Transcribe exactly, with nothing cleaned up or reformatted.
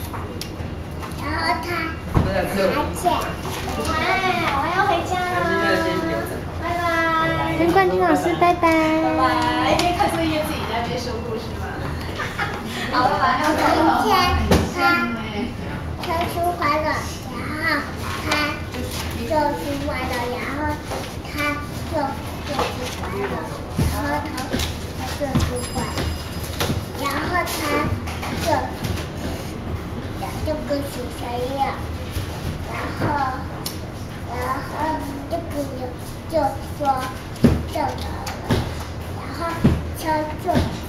然后他爬起来，哎，我要回家了，拜拜。 跟冠军老师拜拜。 拜拜。一边看作业自己在那边说故事吗？好，拜拜。明天他他出坏了，然后他就出坏了，然后他就就出坏了，然后他他就出坏了，然后他就。就跟谁谁一样，然后，然后这个就就说这个了，然后他就。